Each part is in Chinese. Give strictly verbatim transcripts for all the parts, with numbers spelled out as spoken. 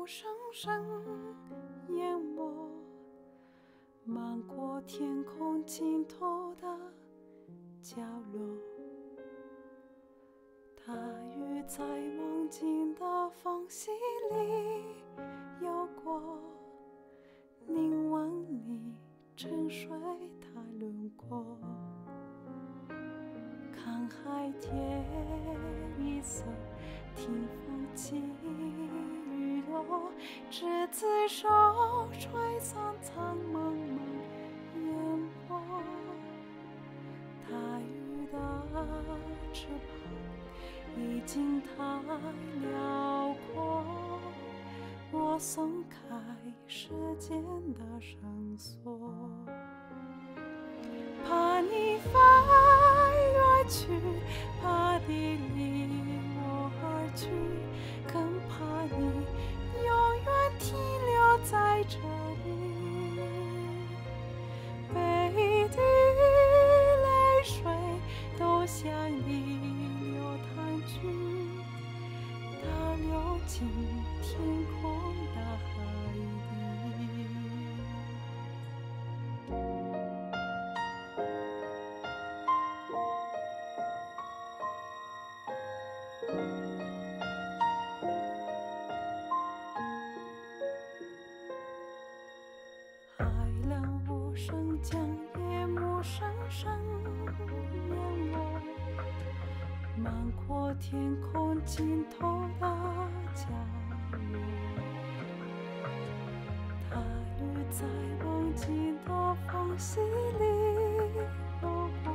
声声淹没，漫过天空尽头的角落。大雨在梦境的缝隙里游过，凝望你沉睡它轮廓。看海天一色，听风起雨落，执子手，吹散苍茫茫烟波。大鱼的翅膀已经太辽阔，我松开时间的绳索，怕你飞远去，怕你离我而去，更怕你永远停留在这里。每滴泪水都向你流淌去，它流进天空的海底。海浪无声将夜幕深深淹没，漫过天空尽头的角落。大雨在梦境的缝隙里游过，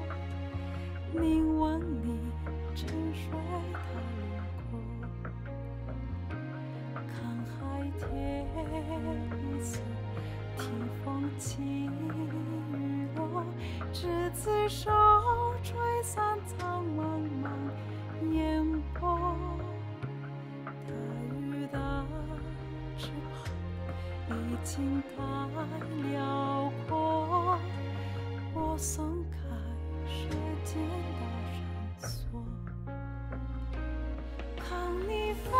凝望你沉睡它轮廓。看海天一色，听风起雨落，执子手，吹散苍茫茫烟波。大鱼的翅膀已经太辽阔，我松开时间的绳索，看你飞